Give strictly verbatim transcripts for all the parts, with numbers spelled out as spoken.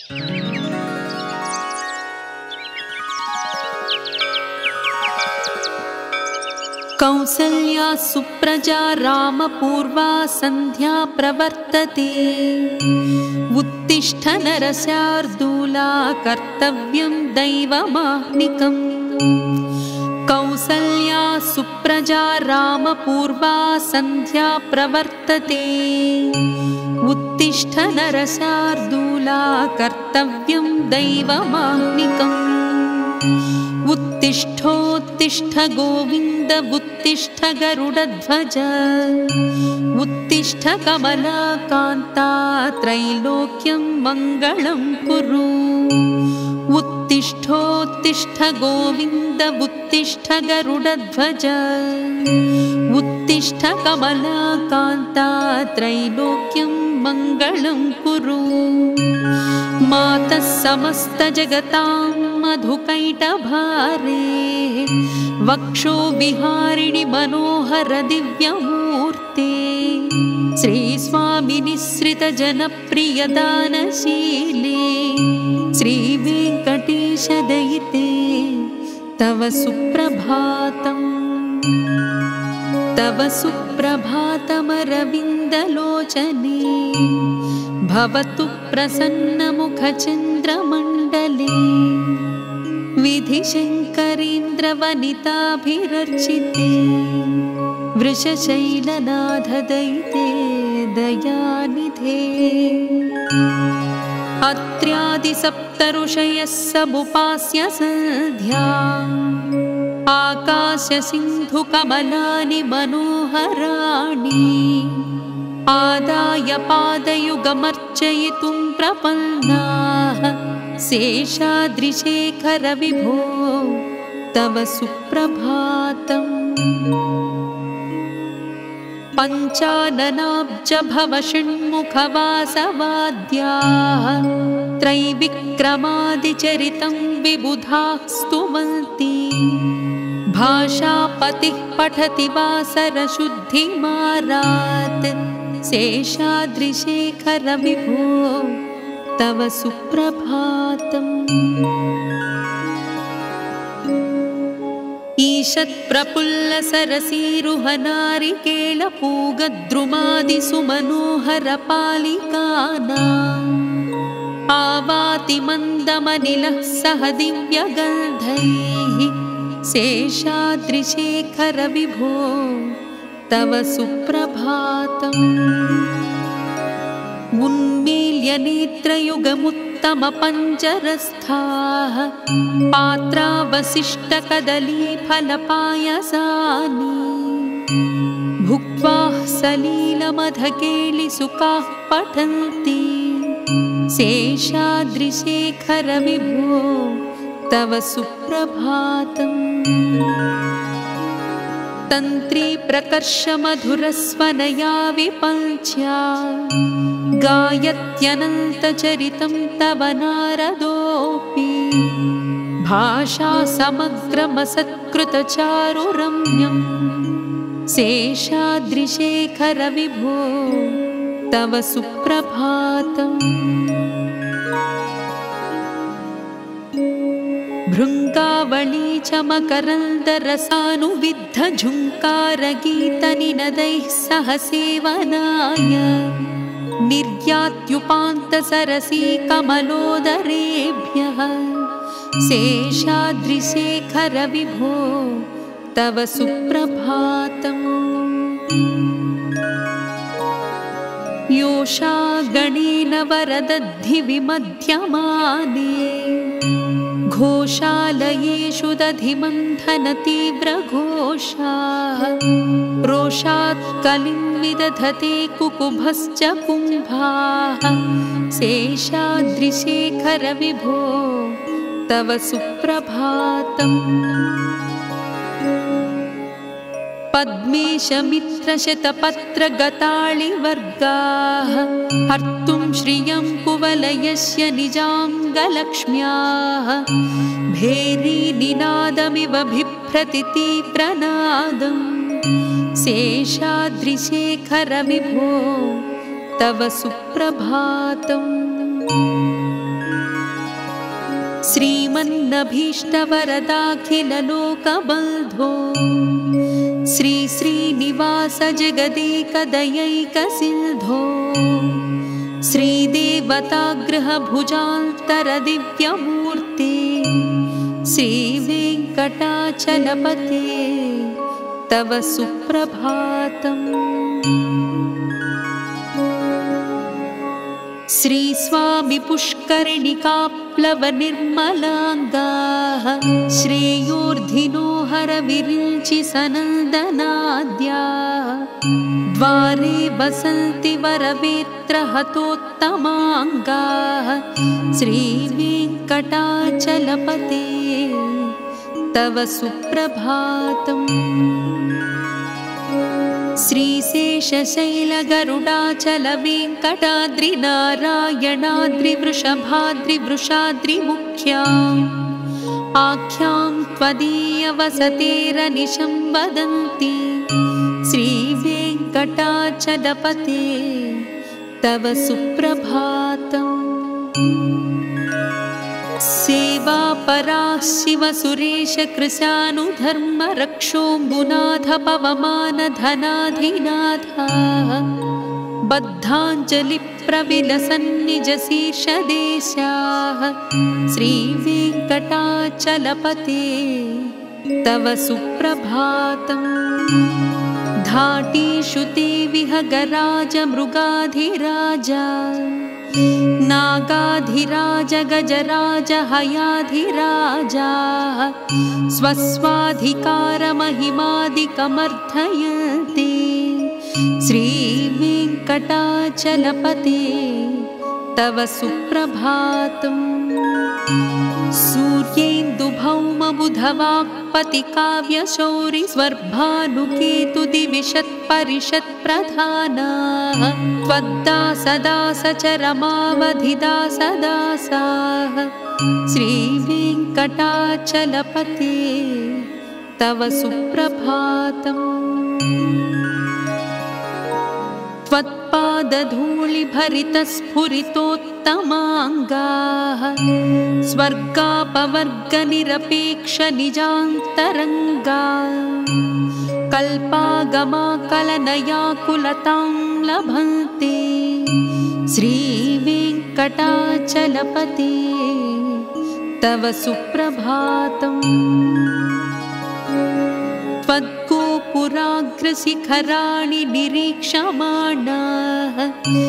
कौसल्या सुप्रजा रामपूर्वा सन्ध्या प्रवर्तते। उत्तिष्ठ नरशार्दूला कर्तव्यं दैवमाह्निकम्। कौसल्या सुप्रजा रामपूर्वा सन्ध्या प्रवर्तते। उत्तिष्ठ नरशार्दूला कर्तव्यं दैवमाह्निकम्। उत्तिष्ठोत्तिष्ठ गोविन्द उत्तिष्ठ गरुडध्वज। उत्तिष्ठ कमलाकान्ता त्रैलोक्यं मङ्गलं कुरु। उत्तिष्ठोत्तिष्ठ गोविन्द उत्तिष्ठ गरुडध्वज। उत्तिष्ठ कमलाकान्ता त्रैलोक्यं मङ्गलं कुरु। मातः समस्तजगतां मधुकैटभारे। वक्षो विहारिणि मनोहर दिव्यमूर्ते। श्रीस्वामिनिःसृतजनप्रियदानशीले। श्रीवेङ्कटेशदयिते तव सुप्रभातम्। तव सुप्रभातमरविन्दलोचने। भवतु प्रसन्नमुखचन्द्रमण्डले। विधिशङ्करीन्द्रवनिताभिरर्चिते। वृषशैलनाथदयिते दयानिधे। अत्र्यादिसप्तऋषयः समुपास्य सन्ध्या। आकाशसिन्धुकमलानि मनोहराणि। आदाय पादयुगमर्चयितुं प्रपन्नाः। शेषाद्रिशेखर विभो तव सुप्रभातम्। पञ्चाननाब्ज भव षण्मुखवासवाद्याः। त्रैविक्रमादिचरितं विबुधाः स्तुवन्ति। भाषापतिः पठति वासरशुद्धिमारात्। शेषाद्रिशेखर विभो तव सुप्रभातम्। ईषत्प्रफुल्लसरसीरुहनारिकेलपूगद्रुमादिसुमनोहरपालिकानाम्। आवाति मन्दमनिलः सह दिव्यगन्धैः। शेषाद्रिशेखर विभो तव सुप्रभातम्। उन्मील्य नेत्रयुगमुत्तमपञ्जरस्थाः। पात्रावशिष्टकदलीफलपायसानि। भुक्त्वा सलीलमधकेलिसुखाः पठन्ति। शेषाद्रिशेखर विभो तव सुप्रभातम्। तन्त्री प्रकर्ष मधुरस्वनया विपञ्च्या। गायत्यनन्तचरितं तव नारदोऽपि। भाषा समग्रमसत्कृतचारुरम्यम्। शेषाद्रिशेखर विभो तव सुप्रभातम्। भृङ्गावळी च मकरन्दरसानुविद्ध झुङ्कारगीतनिनदैः सह सेवनाय। निर्यात्युपान्तसरसी कमलोदरेभ्यः। शेषाद्रिशेखर विभो तव सुप्रभातम्। योषा गणेन वरदद्धि विमध्यमाने। घोषालयेषु दधिमन्थनतीव्रघोषाः। रोषात् कलिं विदधते कुकुभश्च कुम्भाः। शेषाद्रिशेखर विभो तव सुप्रभातम्। पद्मेशमित्रशतपत्रगताळिवर्गाः। हर्तुं श्रियं कुवलयस्य निजाङ्गलक्ष्म्याः। भेरीनिनादमिव बिभ्रति तीव्रनादम्। शेषाद्रिशेखर विभो तव सुप्रभातम्। श्रीमन्नभीष्टवरदाखिललोकबन्धो श्री श्रीनिवास जगदेकदयैकसिन्धो श्रीदेवतागृहभुजान्तरदिव्यमूर्ते श्रीवेङ्कटाचलपते तव सुप्रभातम्। श्री स्वामी पुष्करिणिकाप्लवनिर्मलाङ्गाः श्रेयोर्धिनो हरविरिञ्चि सनन्दनाद्याः द्वारे वसन्ति वरवेत्रहतोत्तमाङ्गाः श्रीवेङ्कटाचलपते तव सुप्रभातम्। श्रीशेषशैलगरुडाचलवेङ्कटाद्रिनारायणाद्रिवृषभाद्रिवृषाद्रिमुख्याम् आख्यां त्वदीयवसतेरनिशं वदन्ति श्रीवेङ्कटाचलपते तव सुप्रभातम्। सेवापराः शिवसुरेशकृशानुधर्मरक्षोऽम्बुनाथ पवमानधनाधिनाथाः बद्धाञ्जलिप्रविलसन्निजशीर्षदेशाः श्रीवेङ्कटाचलपते तव सुप्रभातम्। धाटीषु ते विहगराजमृगाधिराजा नागाधिराज गजराज हयाधिराजा स्वस्वाधिकारमहिमादिकमर्थयन्ति श्रीवेङ्कटाचलपते तव सुप्रभातम्। सूर्येन्दुभौमबुधवाक्पतिकाव्यशौरिस्वर्भानुकेतुदिविशत्परिषत्प्रधानाः त्वद्दासदासचरमावधिदासदासाः श्रीवेङ्कटाचलपते तव सुप्रभातम्। त्वत्पादधूलिभरितस्फुरितोत्तमाङ्गाः स्वर्गापवर्गनिरपेक्षनिजान्तरङ्गाः कल्पागमाकलनयाकुलतां लभन्ते श्रीवेङ्कटाचलपते तव सुप्रभातम्। त्वद्गोपुराग्रशिखराणि निरीक्षमाणाः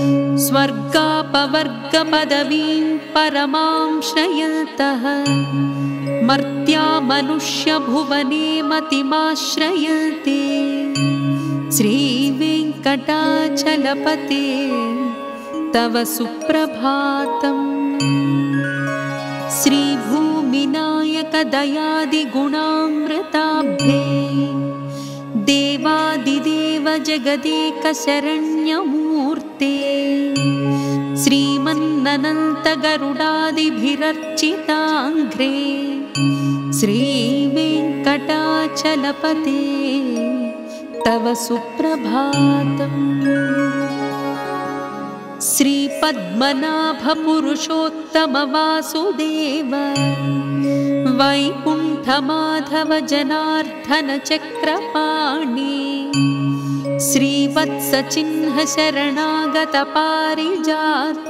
स्वर्गापवर्गपदवीं परमां श्रयन्तः मर्त्या मनुष्यभुवने मतिमाश्रयन्ते श्रीवेङ्कटाचलपते तव सुप्रभातम्। श्रीभूमिनायकदयादिगुणामृताब्धे देवादिदेव जगदेकशरण्यमूर्ते श्रीमन्ननन्तगरुडादिभिरर्चिताङ्घ्रे श्रीवेङ्कटाचलपते तव सुप्रभातम्। श्रीपद्मनाभपुरुषोत्तमवासुदेव वैकुण्ठमाधव जनार्दन चक्रपाणि श्रीवत्सचिह्न शरणागत पारिजात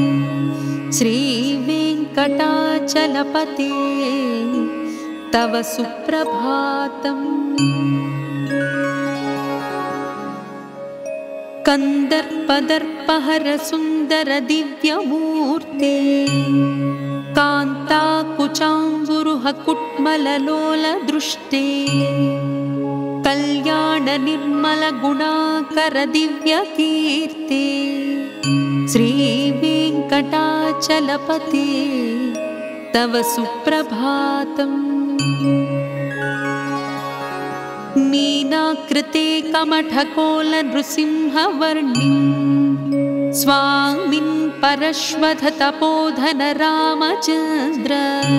श्रीवेङ्कटाचलपते तव सुप्रभातम्। कन्दर्पदर्पहरसुन्दर दिव्यमूर्ते कान्ताकुचाम्बुरुहकुट्मललोलदृष्टे कल्याणनिर्मलगुणाकर दिव्यकीर्ते श्रीवेङ्कटाचलपते तव सुप्रभातम्। मीनाकृते कमठकोलनृसिंहवर्णिं स्वामिन् परश्वधतपोधन रामचन्द्र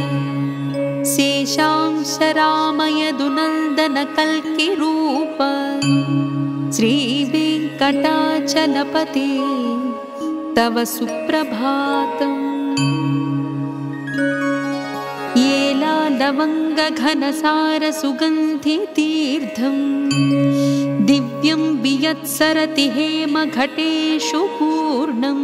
शेषांश रामयदुनन्दन कल्किरूप श्रीवेङ्कटाचलपते तव सुप्रभातम्। लवङ्गघनसारसुगन्धितीर्थं दिव्यं वियत्सरति हेमघटेषु पूर्णं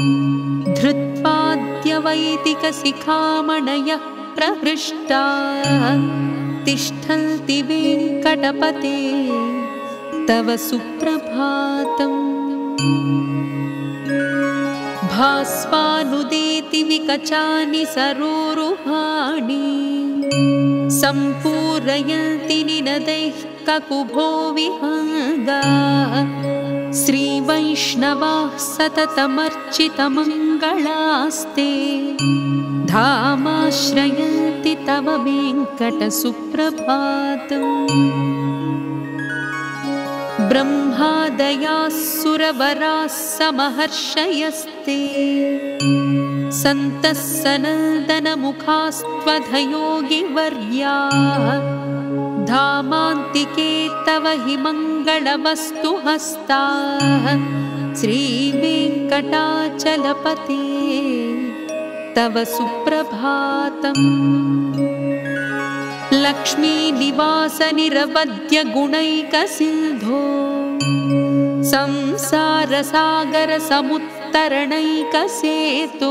धृत्वाद्यवैदिकशिखामणयः प्रहृष्टाः तिष्ठन्ति वेङ्कटपते तव सुप्रभातम्। भास्वानुदेति विकचानि सरोरुहाणि सम्पूरयन्ति निनदैः ककुभो विहङ्गाः श्रीवैष्णवाः सततमर्चितमङ्गलास्ते धामाश्रयन्ति तव वेङ्कटसुप्रभातम्। ब्रह्मादयाः सुरवराः समहर्षयस्ते सन्तः सनन्दनमुखास्त्वधयोगिवर्याः धामान्तिके तव हि मङ्गलवस्तु हस्ताः श्रीवेङ्कटाचलपते तव सुप्रभातम्। लक्ष्मीनिवासनिरवद्य गुणैकसिन्धो संसारसागरसमुत्तरणैकसेतो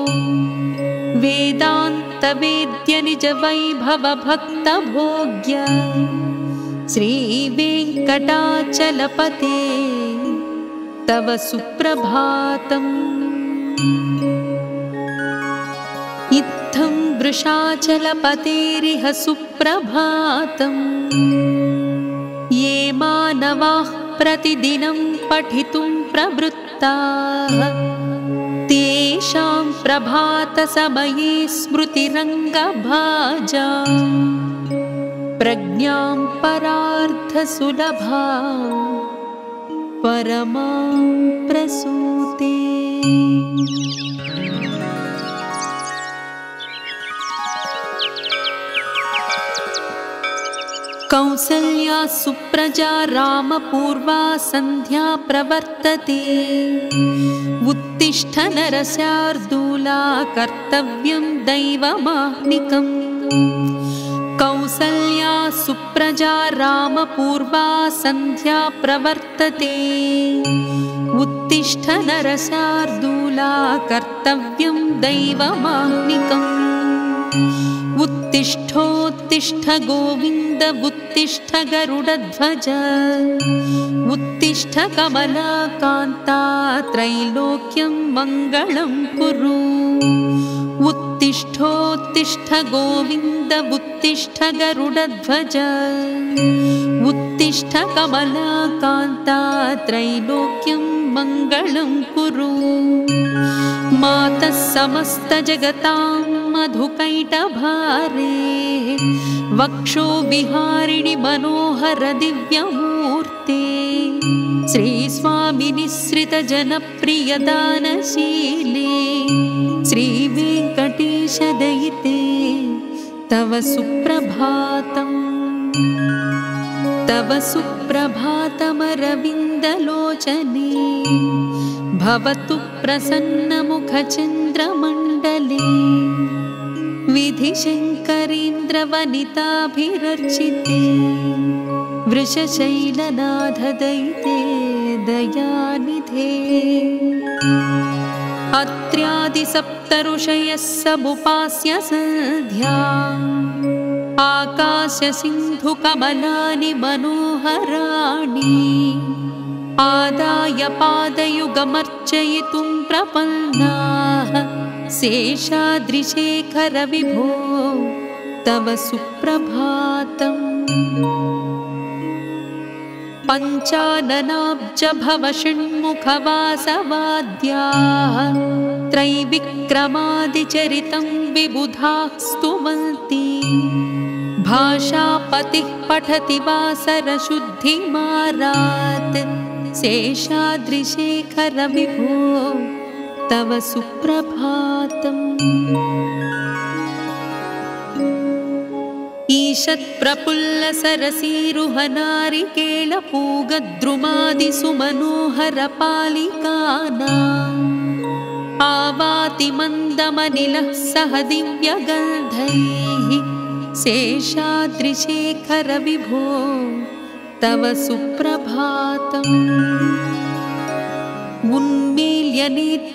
वेदान्तवेद्यनिजवैभवभक्तभोग्य श्रीवेङ्कटाचलपते तव सुप्रभातम्। इत्थं वृषाचलपतेरिह सुप्रभातम्। ये मानवाः प्रतिदिनं पठितुं प्रवृत्ताः तेषां प्रभातसमये स्मृतिरङ्गभाजा प्रज्ञां परार्थसुलभा परमां प्रसूते। कौसल्या सुप्रजा रामपूर्वा सन्ध्या प्रवर्तते उत्तिष्ठ नरशार्दूला कर्तव्यं दैवमाह्निकम्। कौसल्या सुप्रजा रामपूर्वा सन्ध्या प्रवर्तते उत्तिष्ठ नरशार्दूला कर्तव्यं दैवमाह्निकम्। उत्तिष्ठोत्तिष्ठ गोविन्द उत्तिष्ठ गरुडध्वज उत्तिष्ठ कमलाकान्ता त्रैलोक्यं मङ्गलं कुरु। उत्तिष्ठोत्तिष्ठ गोविन्द उत्तिष्ठ गरुडध्वज उत्तिष्ठ कमलाकान्ता त्रैलोक्यं मङ्गलं कुरु। मातः समस्तजगतां मधुकैटभारे वक्षो विहारिणि मनोहर दिव्यमूर्ते श्रीस्वामिनिसृतजनप्रियदानशीले श्रीवेङ्कटेश दयिते तव सुप्रभातम्। तव सुप्रभातमरविन्दलोचने भवतु प्रसन्नमुखचन्द्रमण्डले विधिशङ्करीन्द्रवनिताभिरर्चिते वृषशैलनाथदयिते दयानिधे। अत्र्यादिसप्तऋषयः समुपास्य सन्ध्या आकाशसिन्धुकमलानि मनोहराणि आदाय पादयुगमर्चयितुं प्रपन्नाः शेषाद्रिशेखर विभो तव सुप्रभातम्। पञ्चाननाब्ज भव षण्मुखवासवाद्याः त्रैविक्रमादिचरितं विबुधाः स्तुवन्ति भाषापतिः पठति वासरशुद्धिमारात् शेषाद्रिशेखर विभो तव सुप्रभातम्। ईषत्प्रफुल्लसरसीरुहनारिकेलपूगद्रुमादिसुमनोहरपालिकानाम् आवाति मन्दमनिलः सह दिव्यगन्धैः शेषाद्रिशेखर विभो तव सुप्रभातम्। उन्मील्य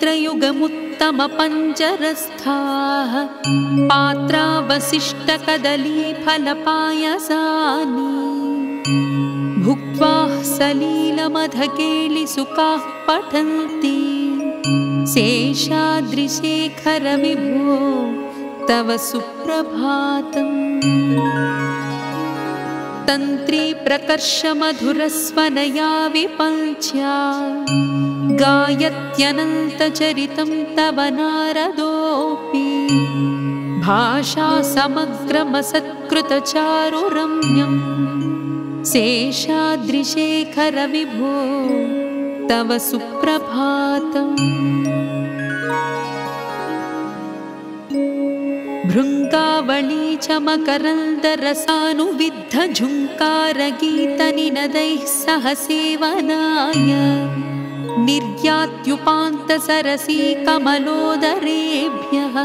नेत्रयुगमुत्तमपञ्जरस्थाः पात्रावशिष्टकदलीफलपायसानि भुक्त्वा सलीलमधकेलिसुखाः पठन्ति। शेषाद्रिशेखर विभो तव सुप्रभातम्। तन्त्री प्रकर्षमधुरस्वनया विपञ्च्या गायत्यनन्तचरितं तव नारदोऽपि भाषा समग्रमसत्कृतचारुरम्यम्। शेषाद्रिशेखर विभो तव सुप्रभातम्। भृङ्गावळी च मकरन्दरसानुविद्धझुङ्कारगीतनिनदैः सह सेवनाय निर्यात्युपान्तसरसी कमलोदरेभ्यः।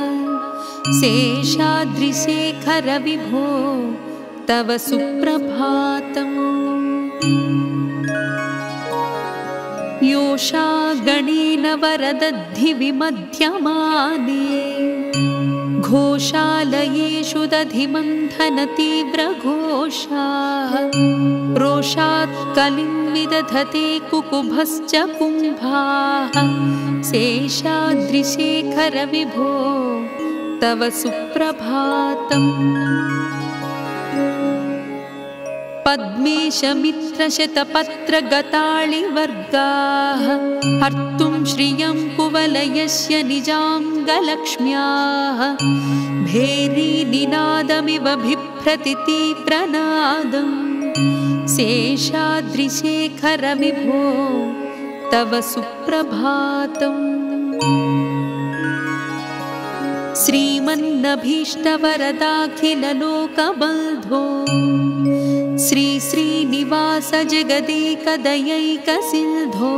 शेषाद्रिशेखर विभो तव सुप्रभातम्। योषा गणेन वरदद्धिविमध्यमाने घोषालयेषु दधिमन्थनतीव्रघोषाः रोषात् कलिं विदधते कुकुभश्च कुम्भाः। शेषाद्रिशेखर विभो तव सुप्रभातम्। पद्मेशमित्रशतपत्रगताळिवर्गाः हर्तुं श्रियं कुवलयस्य निजाङ्गलक्ष्म्याः भेरीनिनादमिव बिभ्रति तीव्रनादम्। शेषाद्रिशेखर विभो तव सुप्रभातम्। श्रीमन्नभीष्टवरदाखिललोकबन्धो श्री श्रीनिवास जगदेकदयैकसिन्धो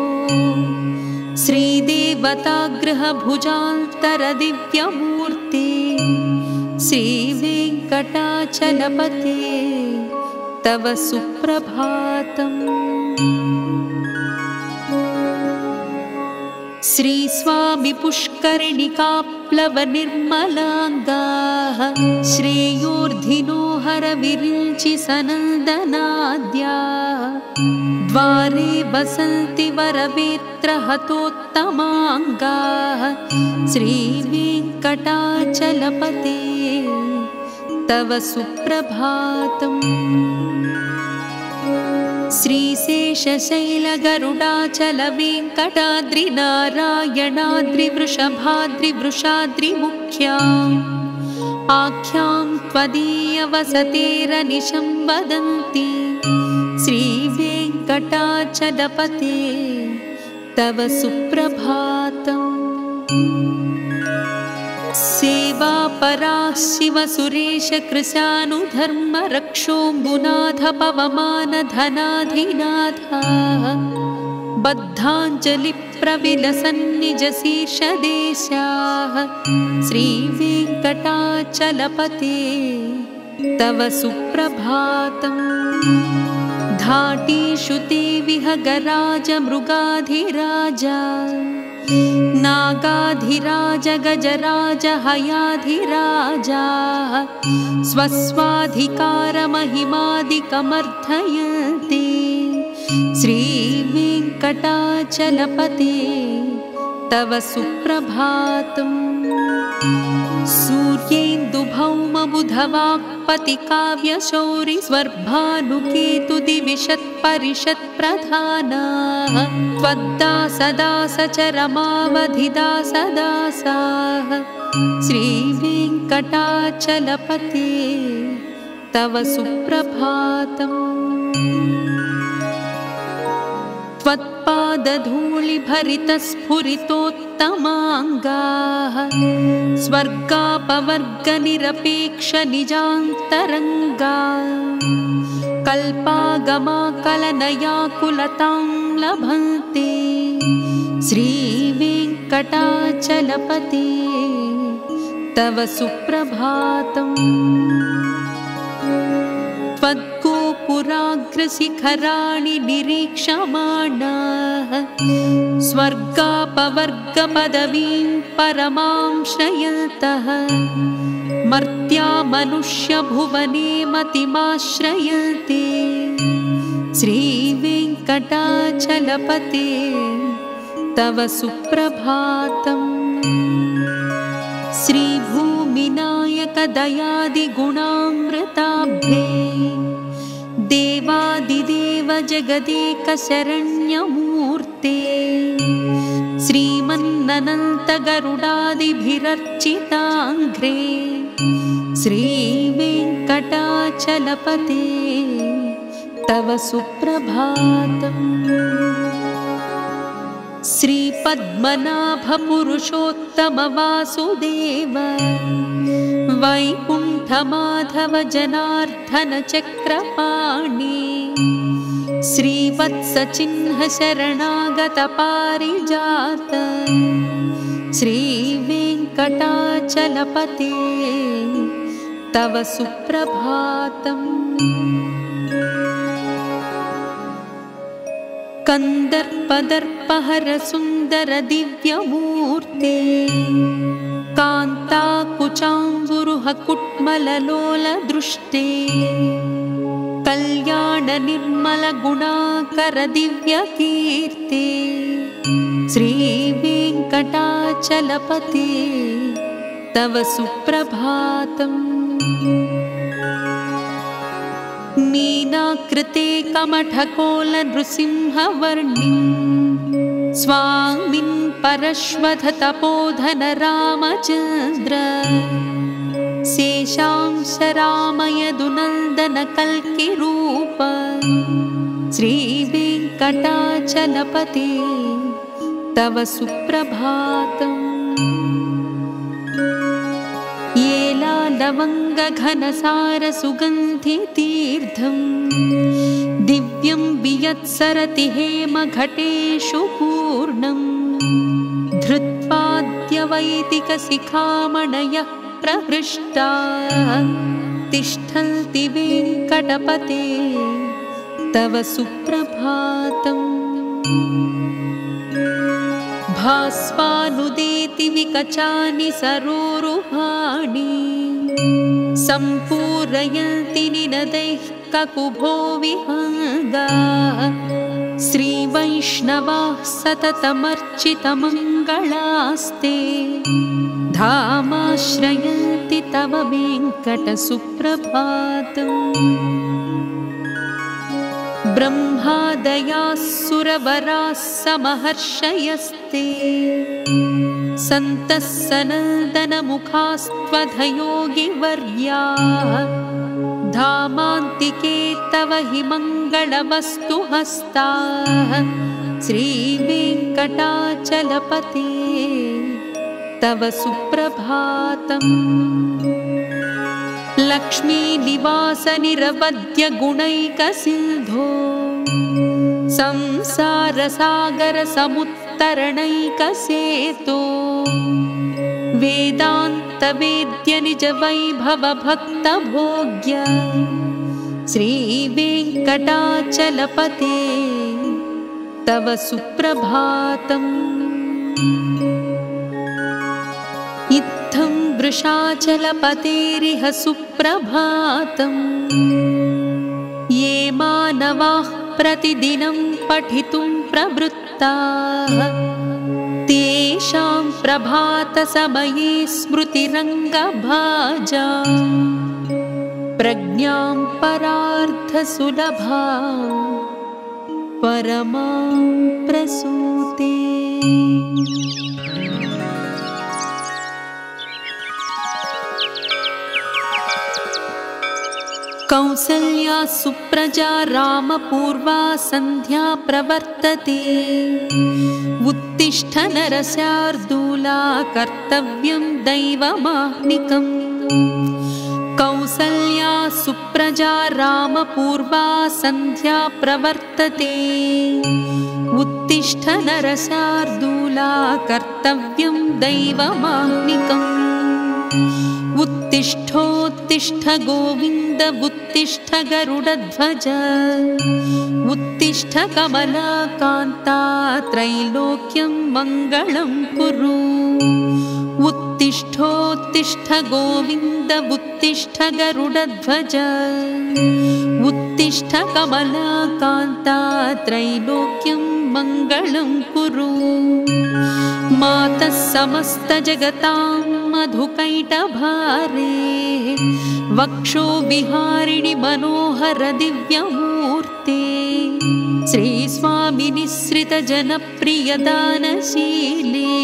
श्रीदेवतागृहभुजान्तरदिव्यमूर्ते श्रीवेङ्कटाचलपते तव सुप्रभातम्। श्रीस्वामि पुष्करिणिकाप्लवनिर्मलाङ्गाः श्रेयोर्धिनो हरविरिञ्चि सनन्दनाद्याः द्वारे वसन्ति वरवेत्रहतोत्तमाङ्गाः श्रीवेङ्कटाचलपते तव सुप्रभातम्। श्रीशेषशैलगरुडाचलवेङ्कटाद्रिनारायणाद्रिवृषभाद्रिवृषाद्रिमुख्याम् आख्यां त्वदीयवसतेरनिशं वदन्ति श्रीवेङ्कटाचलपते तव सुप्रभातम्। सेवापरा शिवसुरेश कृशानुधर्मरक्षोऽम्बुनाथ पवमानधनाधिनाथाः बद्धाञ्जलिप्रविलसन्निजशीर्षदेशाः श्रीवेङ्कटाचलपते तव सुप्रभातम्। धाटीषु ते विहगराज मृगाधिराजा नागाधिराज गजराज हयाधिराजाः स्वस्वाधिकारमहिमादिकमर्थयन्ते श्रीवेङ्कटाचलपते तव सुप्रभातम्। सूर्येन्दुभौमबुधवाक्पतिकाव्यशौरि स्वर्भानुकेतुदिविशत्परिषत्प्रधानाः त्वद्दासदासचरमावधिदासदासाः श्रीवेङ्कटाचलपते तव सुप्रभातम्। त्वत्पादधूलिभरितस्फुरितोत्तमाङ्गाः स्वर्गापवर्गनिरपेक्षनिजान्तरङ्गा कल्पागमाकलनयाकुलतां लभन्ते श्रीवेङ्कटाचलपते तव सुप्रभातम्। पुराग्रशिखराणि निरीक्षमाणाः स्वर्गापवर्गपदवीं परमां श्रयन्तः मर्त्या मनुष्यभुवने मतिमाश्रयन्ते श्रीवेङ्कटाचलपते तव सुप्रभातम्। श्रीभूमिनायकदयादिगुणामृताब्धे देवादिदेव जगदेकशरण्यमूर्ते श्रीमन्ननन्तगरुडादिभिरर्चिताङ्घ्रे श्रीवेङ्कटाचलपते तव सुप्रभातम्। श्रीपद्मनाभपुरुषोत्तमवासुदेव वैकुण्ठमाधव जनार्दन चक्रपाणि श्रीवत्सचिह्न शरणागत पारिजात श्रीवेङ्कटाचलपते तव सुप्रभातम्। कन्दर्पदर्पहर सुन्दर दिव्यमूर्ते कान्ताकुचाम्बुरुह कुट्मललोल दृष्टे कल्याण निर्मल गुणाकर दिव्यकीर्ते श्रीवेङ्कटाचलपते तव सुप्रभातम्। मीनाकृते कमठकोल नृसिंहवर्णिं स्वामिन् परश्वथ तपोधन रामचन्द्र शेषांश रामयदुनन्दन कल्किरूप श्रीवेङ्कटाचलपते तव सुप्रभातम्। लवङ्गघनसारसुगन्धितीर्थं दिव्यं वियत्सरति हेमघटेषु पूर्णं धृत्वाद्यवैदिकशिखामणयः प्रहृष्टाः तिष्ठन्ति वेङ्कटपते तव सुप्रभातम्। भास्वानुदेति विकचानि सरोरुहाणि सम्पूरयन्ति निनदैः ककुभो विहङ्गाः श्रीवैष्णवाः सततमर्चितमङ्गलास्ते धामाश्रयन्ति तव वेङ्कटसुप्रभातम्। ब्रह्मादयाः सुरवराः समहर्षयस्ते सन्तः सनन्दनमुखास्त्वधयोगिवर्याः धामान्तिके तव हि मङ्गलवस्तुहस्ताः श्रीवेङ्कटाचलपते तव सुप्रभातम्। लक्ष्मीनिवासनिरवद्य गुणैकसिन्धो संसारसागरसमुत्तरणैकसेतो वेदान्तवेद्य निजवैभवभक्तभोग्य श्रीवेङ्कटाचलपते तव सुप्रभातम्। इत्थं वृषाचलपतेरिह सुप्रभातम्। ये मानवाः प्रतिदिनं पठितुं प्रवृत्ताः तेषां प्रभातसमये स्मृतिरङ्गभाजा प्रज्ञां परार्थसुलभा परमां प्रसूते। कौसल्या सुप्रजा रामपूर्वा सन्ध्या प्रवर्तते उत्तिष्ठ नरशार्दूला कर्तव्यं दैवमाह्निकम्। कौसल्या सुप्रजा रामपूर्वा सन्ध्या प्रवर्तते उत्तिष्ठ नरशार्दूला कर्तव्यं दैवमाह्निकम्। उत्तिष्ठोत्तिष्ठ गोविन्द उत्तिष्ठ गरुडध्वज उत्तिष्ठ कमलाकान्ता त्रैलोक्यं मङ्गलं कुरु उत्तिष्ठोत्तिष्ठ गोविन्द उत्तिष्ठ गरुडध्वज उत्तिष्ठ कमलाकान्ता त्रैलोक्यं मङ्गलं कुरु मातः समस्तजगतां मधुकैटभारे वक्षो विहारिणि मनोहर दिव्यमूर्ते श्रीस्वामिनिःसृतजनप्रियदानशीले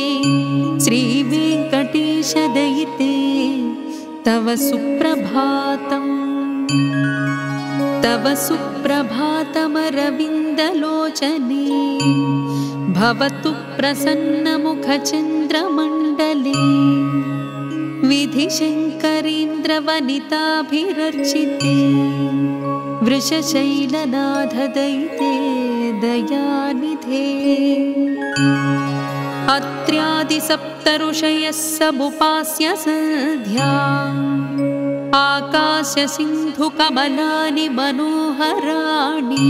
श्रीवेङ्कटेशदयिते तव सुप्रभातम् तव सुप्रभातमरविन्दलोचने भवतु प्रसन्नमुखचन्द्रमण्डले विधिशङ्करेन्द्रवनिताभिरर्चिते वृषशैलनाथदयिते दयानिधे अत्र्यादिसप्तऋषयः समुपास्य सन्ध्या आकाशसिन्धुकमलानि मनोहराणि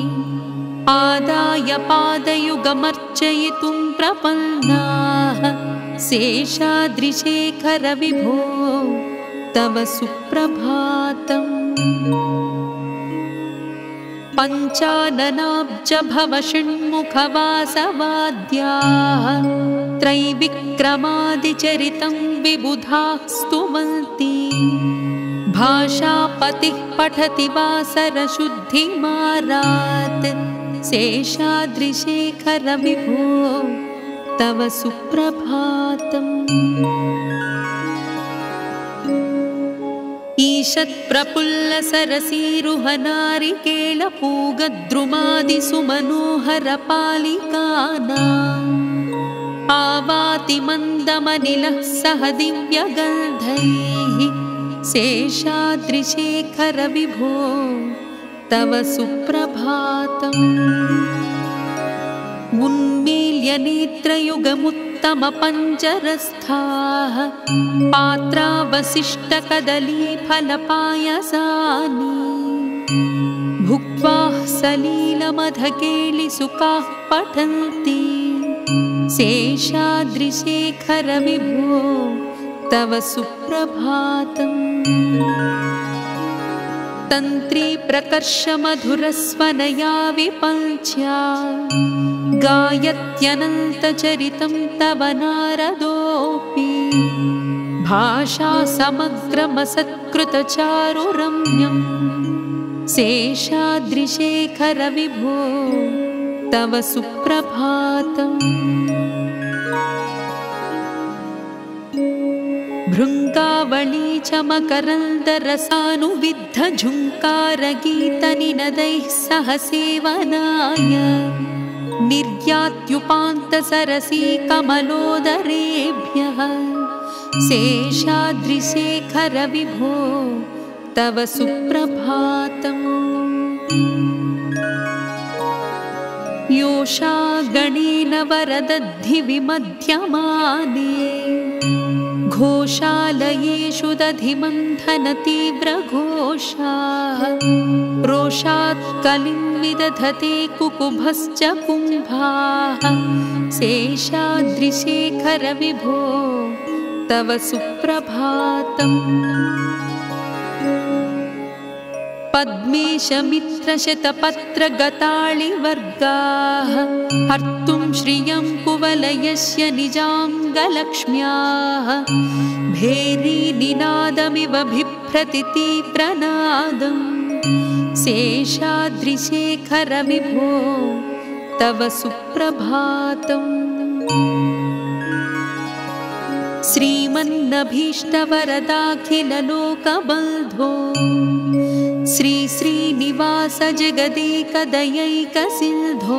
आदाय पादयुगमर्चयितुं प्रपन्नाः शेषाद्रिशेखर विभो तव सुप्रभातम् पञ्चाननाब्जभव षण्मुखवासवाद्याः त्रैविक्रमादिचरितं विबुधाः स्तुवन्ति भाषापतिः पठति वासरशुद्धिमारात् शेषाद्रिशेखर विभो तव सुप्रभातम् ईषत्प्रफुल्लसरसीरुहनारिकेलपूगद्रुमादिसुमनोहरपालिकानाम् आवाति मन्दमनिलः सह दिव्यगन्धैः शेषाद्रिशेखर विभो तव सुप्रभातम् उन्मील्य नेत्रयुगमुत्तमपञ्जरस्थाः पात्रावशिष्टकदलीफलपायसानि भुक्त्वा सलीलमधकेलिसुखाः पठन्ति शेषाद्रिशेखर विभो तव सुप्रभातम् तन्त्री प्रकर्षमधुरस्वनया विपञ्च्या गायत्यनन्तचरितं तव नारदोऽपि भाषा समग्रमसत्कृतचारुरम्यं शेषाद्रिशेखर विभो तव सुप्रभातम् भृङ्गावळी च मकरन्दरसानुविद्धझुङ्कारगीतनिनदैः सह सेवनाय निर्यात्युपान्तसरसी कमलोदरेभ्यः शेषाद्रिशेखर विभो तव सुप्रभातम् योषा गणेन वरदद्धि विमध्यमाने घोषालयेषु दधिमन्थनतीव्रघोषाः रोषात् कलिं विदधते कुकुभश्च कुम्भाः शेषाद्रिशेखर विभो तव सुप्रभातम् पद्मेशमित्रशतपत्रगताळिवर्गाः हर्तुं श्रियं कुवलयस्य निजाङ्गलक्ष्म्याः भेरीनिनादमिव बिभ्रति तीव्रनादं शेषाद्रिशेखर विभो तव सुप्रभातम् श्रीमन्नभीष्टवरदाखिललोकबन्धो श्री श्रीनिवास जगदेकदयैकसिन्धो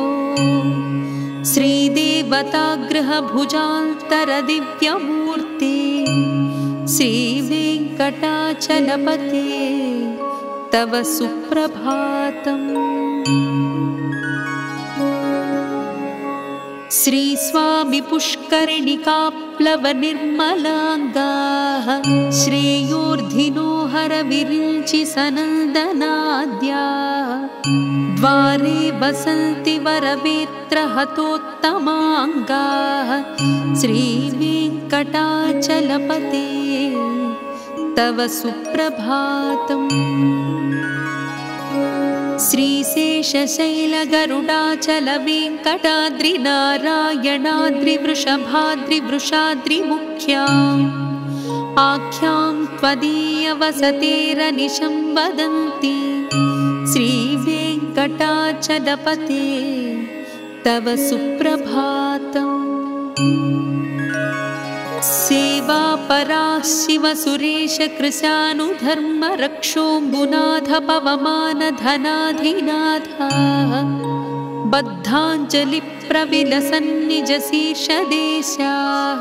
श्रीदेवतागृहभुजान्तरदिव्यमूर्ते श्रीवेङ्कटाचलपते तव सुप्रभातम् श्रीस्वामि पुष्करिणिका विप्लवनिर्मलाङ्गाः श्रेयोर्धिनो हरविरिञ्चि सनन्दनाद्याः द्वारे वसन्ति वरवेत्रहतोत्तमाङ्गाः श्रीवेङ्कटाचलपते तव सुप्रभातम्। श्रीशेषशैलगरुडाचलवेङ्कटाद्रिनारायणाद्रिवृषभाद्रिवृषाद्रिमुख्याम् आख्यां त्वदीयवसतेरनिशं वदन्ति श्रीवेङ्कटाचलपते तव सुप्रभातम्। सेवापरा शिवसुरेश कृशानुधर्मरक्षोऽम्बुनाथ पवमानधनाधिनाथाः बद्धाञ्जलिप्रविलसन्निजशीर्षदेशाः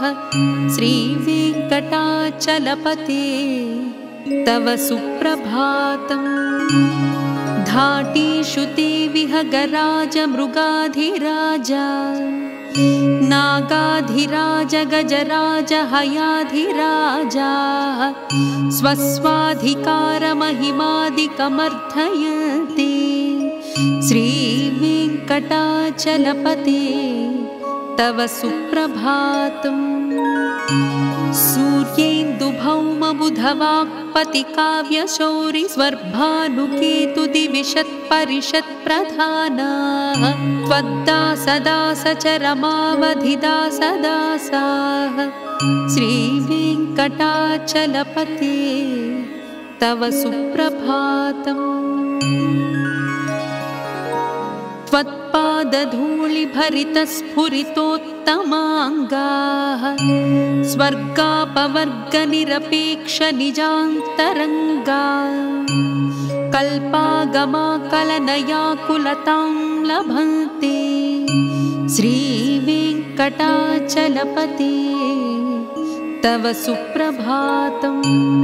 श्रीवेङ्कटाचलपते तव सुप्रभातम्। धाटीषु ते विहगराज मृगाधिराजा नागाधिराज गजराज हयाधिराजाः स्वस्वाधिकारमहिमादिकमर्थयन्ति श्रीवेङ्कटाचलपते तव सुप्रभातम्। सूर्येन्दुभौमबुधवाक्पतिकाव्यशौरि स्वर्भानुकेतुदिविशत्परिषत्प्रधानाः त्वद्दासदासचरमावधिदासदासाः श्रीवेङ्कटाचलपते तव सुप्रभातम्। त्वत्पादधूलिभरितस्फुरितोत्तमाङ्गाः स्वर्गापवर्गनिरपेक्षनिजान्तरङ्गाः कल्पागमाकलनयाकुलतां लभन्ते श्रीवेङ्कटाचलपते तव सुप्रभातम्।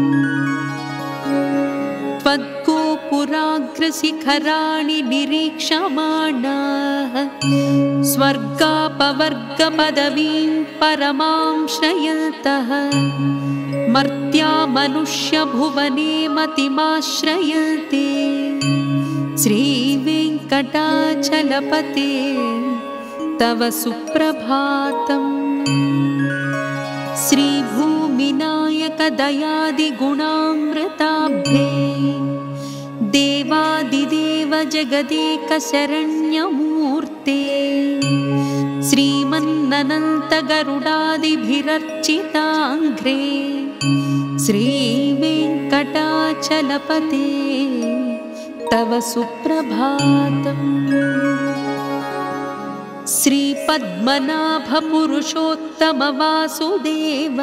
त्वद्गोपुराग्रशिखराणि निरीक्षमाणाः स्वर्गापवर्गपदवीं परमां श्रयन्तः मर्त्या मनुष्यभुवने मतिमाश्रयन्ते श्रीवेङ्कटाचलपते तव सुप्रभातम्। श्रीभूमिनायकदयादिगुणामृताब्धे देवादिदेव जगदेकशरण्यमूर्ते श्रीमन्ननन्तगरुडादिभिरर्चिताङ्घ्रे श्रीवेङ्कटाचलपते तव सुप्रभातम्। श्रीपद्मनाभपुरुषोत्तमवासुदेव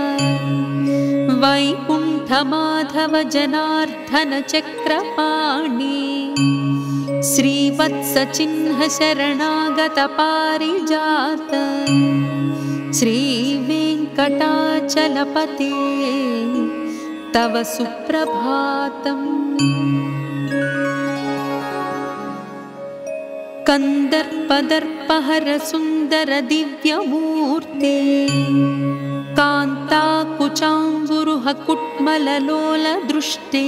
वैकुण्ठमाधव जनार्दन चक्रपाणि श्रीवत्सचिह्न शरणागत पारिजात श्रीवेङ्कटाचलपते तव सुप्रभातम्। कन्दर्पदर्पहरसुन्दर दिव्यमूर्ते कान्ताकुचाम्बुरुहकुट्मललोलदृष्टे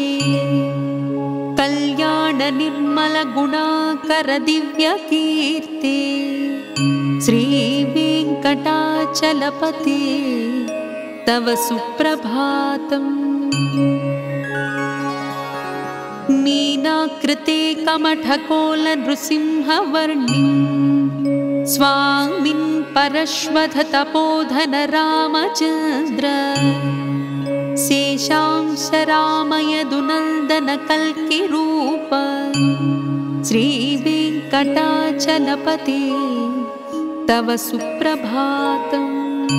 कल्याणनिर्मलगुणाकर दिव्यकीर्ते श्रीवेङ्कटाचलपते तव सुप्रभातम्। मीनाकृते कमठकोलनृसिंहवर्णिं स्वामिन् परश्वधतपोधन रामचन्द्र शेषांश रामयदुनन्दन कल्किरूप श्रीवेङ्कटाचलपते तव सुप्रभातम्।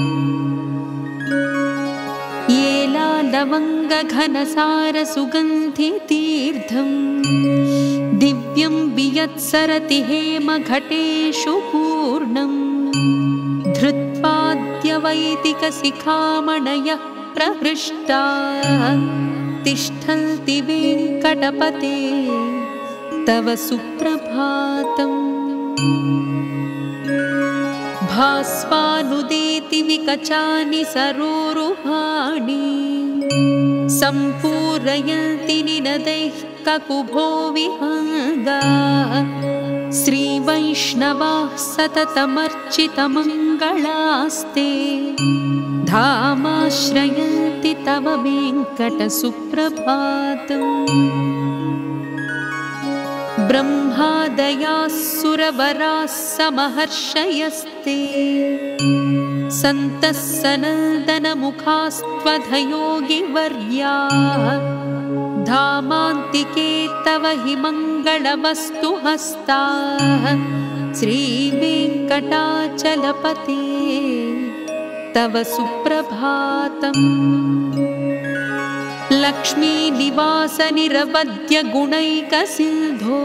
येलालवङ्गघनसारसुगन्धितीर्थं दिव्यं वियत्सरति हेमघटेषु पूर्णं धृत्वाद्यवैदिकशिखामणयः प्रहृष्टाः तिष्ठन्ति वेङ्कटपते तव सुप्रभातम्। भास्वानुदेति विकचानि सरोरुहाणि सम्पूरयन्ति निनदैः ककुभो विहङ्गाः श्रीवैष्णवाः सततमर्चितमङ्गलास्ते धामाश्रयन्ति तव वेङ्कटसुप्रभातम्। ब्रह्मादयाः सुरवराः समहर्षयस्ते सन्तः सनन्दनमुखास्त्वधयोगिवर्याः धामान्तिके तव हि मङ्गलवस्तुहस्ताः श्रीवेङ्कटाचलपते तव सुप्रभातम्। लक्ष्मीनिवासनिरवद्यगुणैकसिन्धो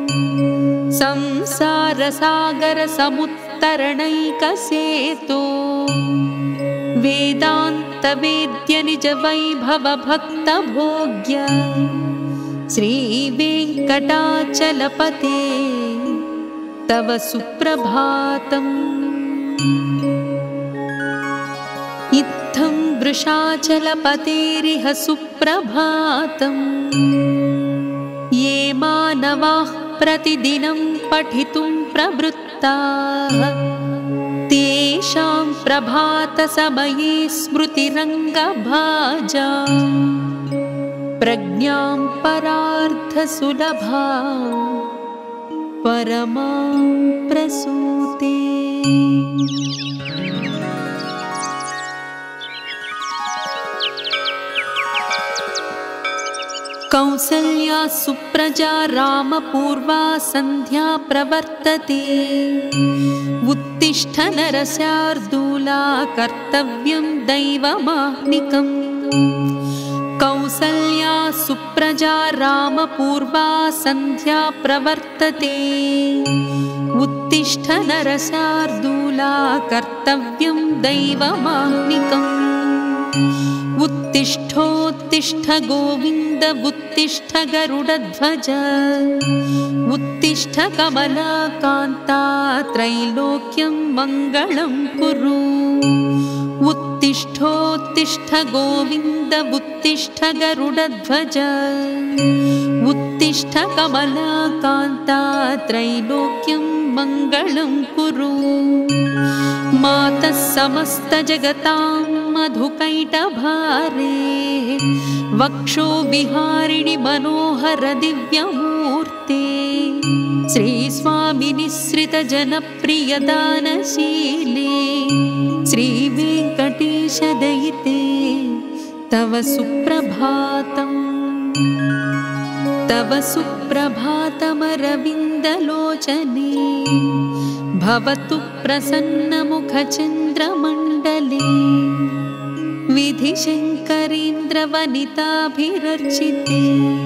संसारसागरसमुत्तरणैकसेतो वेदान्तवेद्यनिजवैभवभक्तभोग्य श्रीवेङ्कटाचलपते तव सुप्रभातम्। इत्थं वृषाचलपतेरिह सुप्रभातम्। ये मानवाः प्रतिदिनं पठितुं प्रवृत्ताः तेषां प्रभातसमये स्मृतिरङ्गभाजा प्रज्ञां परार्थसुलभा परमां प्रसूते। कौसल्या सुप्रजा रामपूर्वा सन्ध्या प्रवर्तते उत्तिष्ठ नरशार्दूला कर्तव्यं दैवमाह्निकम्। कौसल्या सुप्रजा रामपूर्वा सन्ध्या प्रवर्तते उत्तिष्ठ नरशार्दूला कर्तव्यं दैवमाह्निकम्। उत्तिष्ठोत्तिष्ठ गोविन्द उत्तिष्ठ गरुडध्वज उत्तिष्ठ कमलाकान्ता त्रैलोक्यं मङ्गलं कुरु। उत्तिष्ठोत्तिष्ठ गोविन्द उत्तिष्ठ गरुडध्वज उत्तिष्ठ कमलाकान्ता त्रैलोक्यं मङ्गलं कुरु। मातः समस्तजगतां मधुकैटभारे वक्षो विहारिणि मनोहर दिव्यमूर्ते श्रीस्वामिनिःसृतजनप्रियदानशीले श्रीवेङ्कटेशदयिते तव सुप्रभातम्। तव सुप्रभातमरविन्दलोचने भवतु प्रसन्नमुखचन्द्रमण्डले विधिशङ्करीन्द्रवनिताभिरर्चिते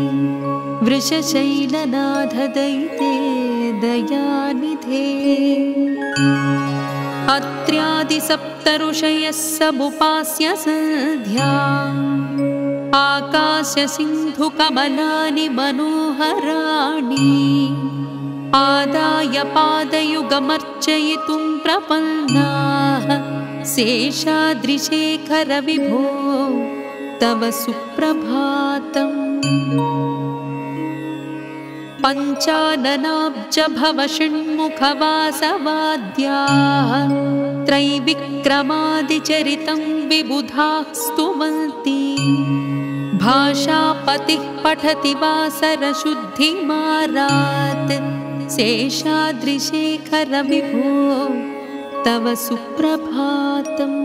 वृषशैलनाथदयिते दयानिधे। अत्र्यादिसप्तऋषयः समुपास्य सन्ध्या आकाशसिन्धुकमलानि मनोहराणि आदाय पादयुगमर्चयितुं प्रपन्नाः शेषाद्रिशेखर विभो तव सुप्रभातम्। पञ्चाननाब्ज भव षण्मुखवासवाद्याः त्रैविक्रमादिचरितं विबुधाः स्तुवन्ति भाषापतिः पठति वासरशुद्धिमारात् शेषाद्रिशेखर विभो तव सुप्रभातम्।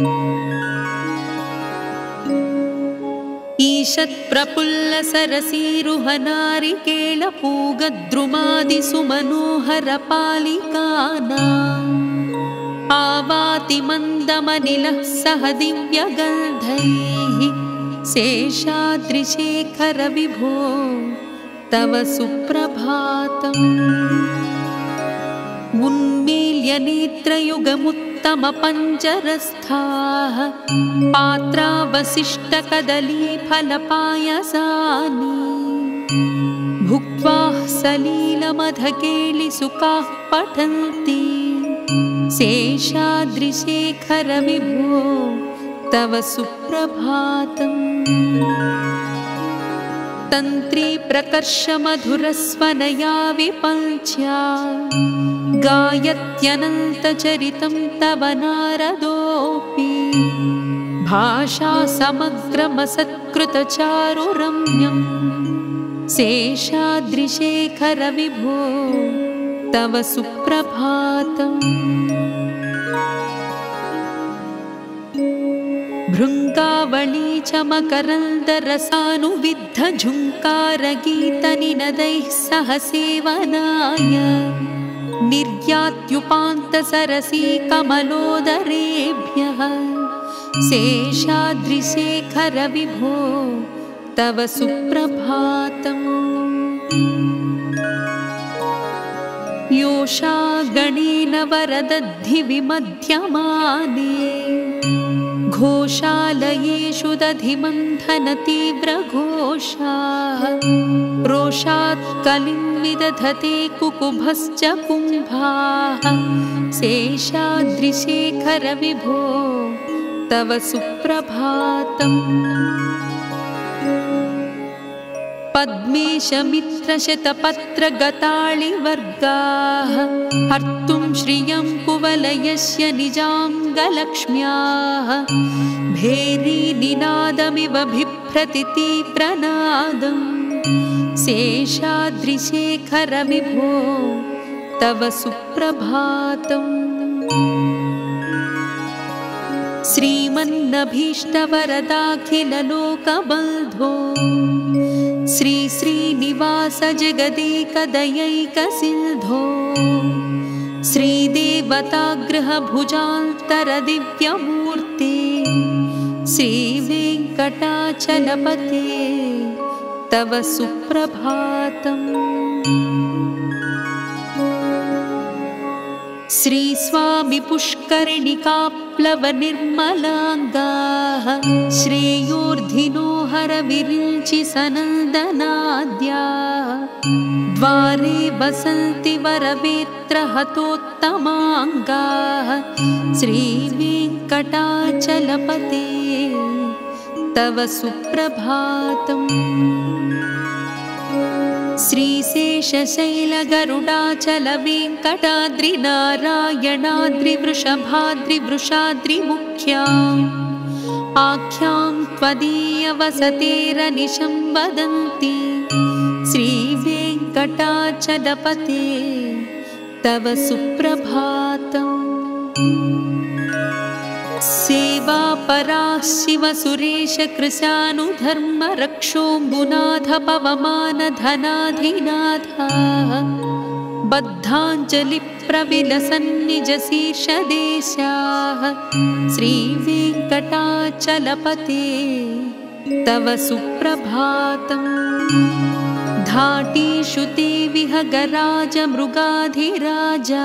ईषत्प्रफुल्लसरसीरुहनारिकेलपूगद्रुमादिसुमनोहरपालिकानाम् आवाति मन्दमनिलः सह दिव्यगन्धैः शेषाद्रिशेखर विभो तव सुप्रभातम्। उन्मील्य नेत्रयुगमुत्तमपञ्जरस्थाः पात्रावशिष्टकदलीफलपायसानि भुक्त्वा सलीलमधकेलिसुखाः पठन्ति शेषाद्रिशेखर विभो तव सुप्रभातम्। तन्त्री प्रकर्ष मधुरस्वनया विपञ्च्या गायत्यनन्तचरितं तव नारदोऽपि। भाषा समग्रमसत्कृतचारुरम्यं शेषाद्रिशेखर विभो तव सुप्रभातम्। भृङ्गावळी च मकरन्दरसानुविद्ध झुङ्कारगीतनिनदैः सह सेवनाय निर्यात्युपान्तसरसी कमलोदरेभ्यः शेषाद्रिशेखर विभो तव सुप्रभातम्। योषा गणेन वरदद्धि विमध्यमाने घोषालयेषु दधिमन्थन तीव्रघोषाः। रोषात् कलिं विदधते कुकुभश्च कुम्भाः शेषाद्रिशेखर विभो तव सुप्रभातम्। पद्मेशमित्रशतपत्रगताळिवर्गाः हर्तुं श्रियं कुवलयस्य निजाङ्गलक्ष्म्याः। भेरीनिनादमिव बिभ्रति तीव्रनादं शेषाद्रिशेखर विभो तव सुप्रभातम्। श्रीमन्नभीष्टवरदाखिललोकबन्धो श्री श्रीनिवास जगदेकदयैकसिन्धो श्रीदेवतागृहभुजान्तरदिव्यमूर्ते श्रीवेङ्कटाचलपते तव सुप्रभातम्। श्रीस्वामि पुष्करिणिकाप्लवनिर्मलाङ्गाः श्रेयोर्धिनो हरविरिञ्चि सनन्दनाद्याः। द्वारे वसन्ति वरवेत्रहतोत्तमाङ्गाः श्रीवेङ्कटाचलपते तव सुप्रभातम्। श्रीशेषशैलगरुडाचलवेङ्कटाद्रिनारायणाद्रिवृषभाद्रिवृषाद्रिमुख्याम् आख्यां त्वदीयवसतेरनिशं वदन्ति श्रीवेङ्कटाचलपते तव सुप्रभातम्। सेवापराः शिवसुरेश कृशानुधर्म रक्षोऽम्बुनाथ पवमानधनाधिनाथाः बद्धाञ्जलिप्रविलसन्निजशीर्षदेशाः श्रीवेङ्कटाचलपते तव सुप्रभातम्। धाटीषु ते विहगराज मृगाधिराजा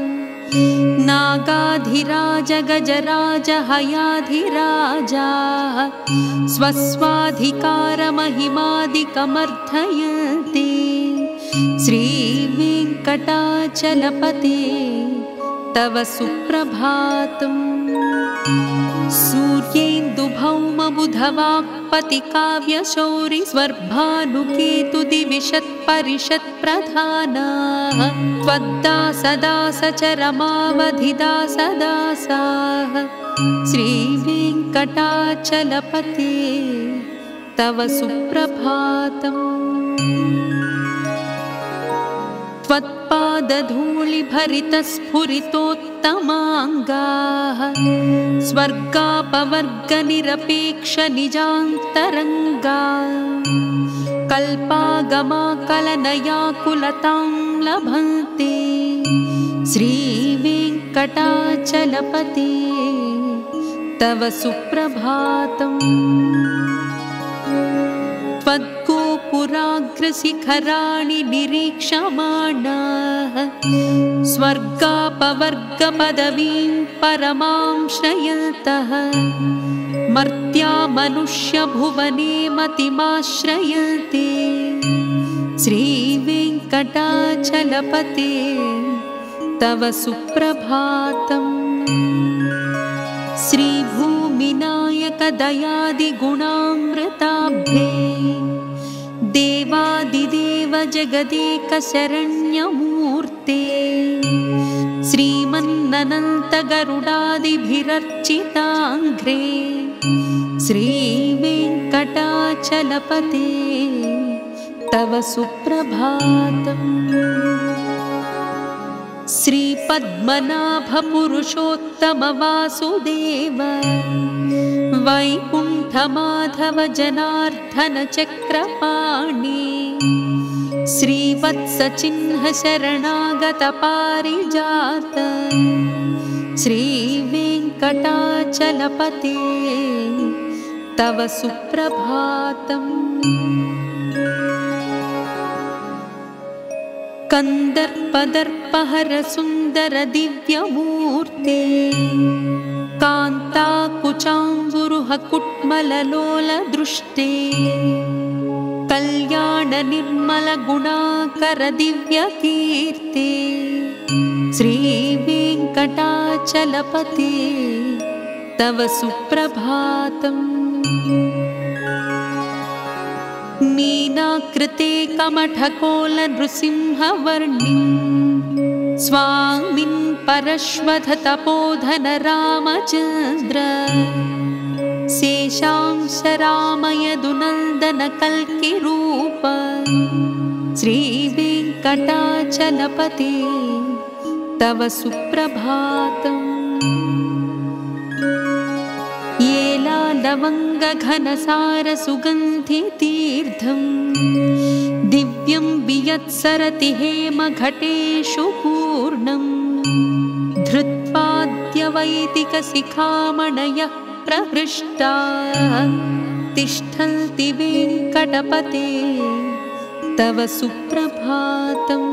नागाधिराज गजराज हयाधिराजाः स्वस्वाधिकारमहिमादिकमर्थयन्ति श्रीवेङ्कटाचलपते तव सुप्रभातम्। सूर्येन्दुभौमबुधवाक्पतिकाव्यशौरि स्वर्भानुकेतुदिविशत्परिषत्प्रधानाः त्वद्दासदासचरमावधिदासदासाः श्रीवेङ्कटाचलपते तव सुप्रभातम्। त्वत्पादधूलिभरितस्फुरितोत्तमाङ्गाः स्वर्गापवर्गनिरपेक्षनिजान्तरङ्गाः कल्पागमाकलनयाकुलतां लभन्ते श्रीवेङ्कटाचलपते तव सुप्रभातम्। त्वद्गोपुराग्रशिखराणि निरीक्षमाणाः स्वर्गापवर्गपदवीं परमां श्रयन्तः मर्त्या मनुष्यभुवने मतिमाश्रयन्ते श्रीवेङ्कटाचलपते तव सुप्रभातम्। श्रीभूमिनायक दयादिगुणामृताब्धे देवादिदेव जगदेक शरण्यमूर्ते श्रीमन्ननन्त गरुडादिभिरर्चिताङ्घ्रे श्रीवेङ्कटाचलपते तव सुप्रभातम्। श्रीपद्मनाभ पुरुषोत्तम वासुदेव वैकुण्ठमाधव जनार्दन चक्रपाणि श्रीवत्सचिह्न शरणागत पारिजात श्रीवेङ्कटाचलपते तव सुप्रभातम्। कन्दर्पदर्पहर सुन्दर दिव्यमूर्ते कान्ताकुचाम्बुरुह कुट्मललोल दृष्टे कल्याण निर्मल गुणाकर दिव्यकीर्ते श्रीवेङ्कटाचलपते तव सुप्रभातम्। मीनाकृते कमठकोल नृसिंहवर्णिं स्वामिन् परश्वथ तपोधन रामचन्द्र शेषांश रामयदुनन्दन कल्किरूप श्रीवेङ्कटाचलपते तव सुप्रभातम्। लवङ्गघनसार सुगन्धितीर्थं दिव्यं वियत्सरति हेमघटेषु पूर्णं धृत्वाद्यवैदिकशिखामणयः प्रहृष्टाः तिष्ठन्ति वेङ्कटपते तव सुप्रभातम्।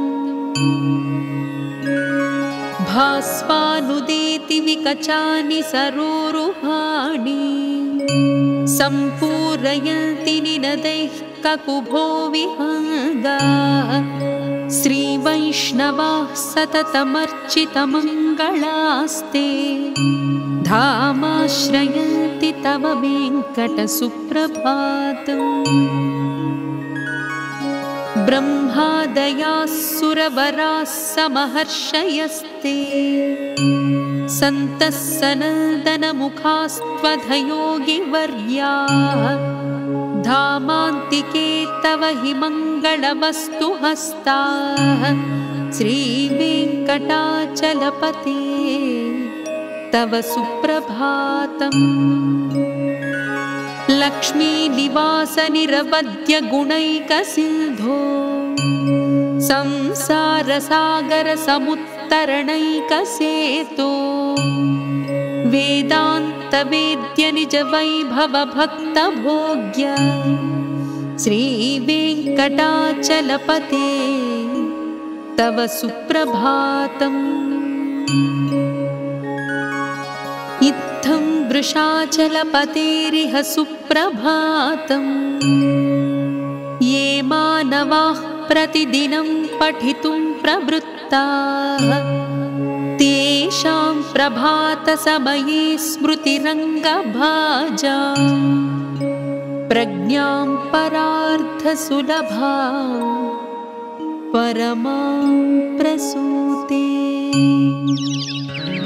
भास्वानुदेति विकचानि सरोरुहाणि सम्पूरयन्ति निनदैः ककुभो विहङ्गाः श्रीवैष्णवाः सततमर्चितमङ्गलास्ते धामाश्रयन्ति तव वेङ्कट सुप्रभातम्। ब्रह्मादयाः सुरवराः समहर्षयस्ते सन्तः सनन्दनमुखास्त्वधयोगिवर्याः धामान्तिके तव हि मङ्गलवस्तुहस्ताः श्रीवेङ्कटाचलपते तव सुप्रभातम्। लक्ष्मीनिवास निरवध्य गुणैकसिन्धो संसारसागर समुत्तरणैकसेतो वेदान्त वेद्य निज वैभव भक्त भोग्य श्रीवेङ्कटाचलपते तव सुप्रभातम्। इत्थं वृषाचलपतेरिह सुप्रभातम्। ये मानवाः प्रतिदिनं पठितुं प्रवृत्ताः तेषां प्रभातसमये स्मृतिरङ्गभाजा प्रज्ञां परार्थसुलभा परमां प्रसूते।